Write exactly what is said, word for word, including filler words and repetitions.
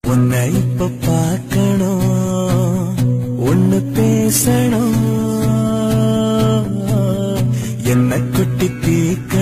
உன்னை இப்ப பார்க்கணும், ஒன்னு பேசணும், என்ன கொட்டி தீக்க